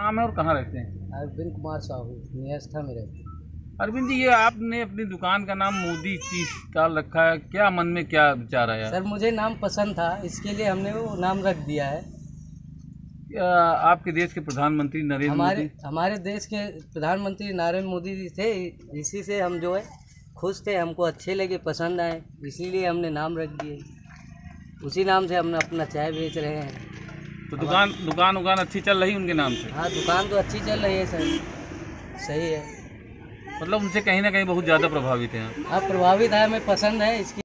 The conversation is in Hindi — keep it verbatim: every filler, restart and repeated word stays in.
नाम है और कहाँ रहते हैं? अरविंद कुमार साहू, नियस्था में रहते हैं। अरविंद जी, ये आपने अपनी दुकान का नाम मोदी टी स्टॉल रखा है, क्या मन में क्या विचार आया? सर मुझे नाम पसंद था, इसके लिए हमने वो नाम रख दिया है। क्या आपके देश के प्रधानमंत्री नरेंद्र हमारे मोदी हमारे देश के प्रधानमंत्री नरेंद्र मोदी जी थे, इसी से हम जो है खुश थे, हमको अच्छे लगे, पसंद आए, इसीलिए हमने नाम रख दिए। उसी नाम से हम अपना चाय बेच रहे हैं। तो दुकान दुकान उकान अच्छी चल रही उनके नाम से? हाँ, दुकान तो अच्छी चल रही है सर, सही है। मतलब उनसे कहीं ना कहीं बहुत ज़्यादा प्रभावित हैं आप? हाँ, प्रभावित है, हमें पसंद है इसकी